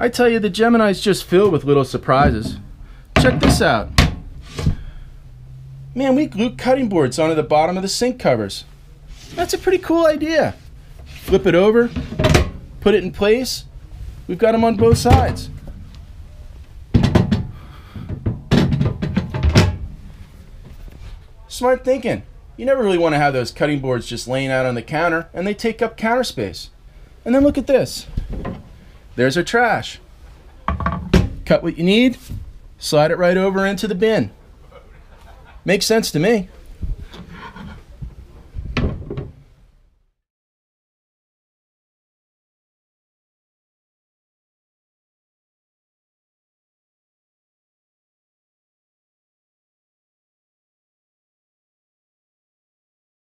I tell you, the Gemini's just filled with little surprises. Check this out. Man, we glued cutting boards onto the bottom of the sink covers. That's a pretty cool idea. Flip it over, put it in place. We've got them on both sides. Smart thinking. You never really want to have those cutting boards just laying out on the counter, and they take up counter space. And then look at this. There's our trash. Cut what you need, slide it right over into the bin. Makes sense to me.